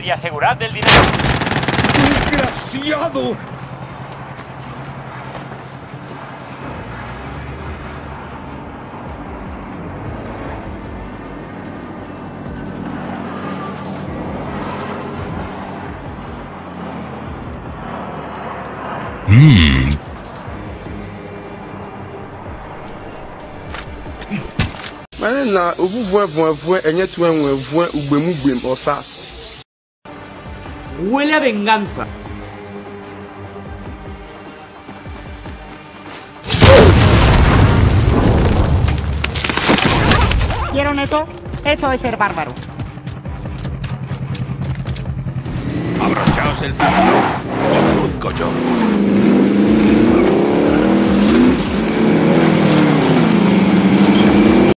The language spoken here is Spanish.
y asegurad el dinero. ¡Desgraciado! Na ovuvu enye tu enwe ugbemugem osas. Huele a venganza. ¿Vieron eso? Eso es ser bárbaro. Abrochaos el cinturón. Conduzco yo.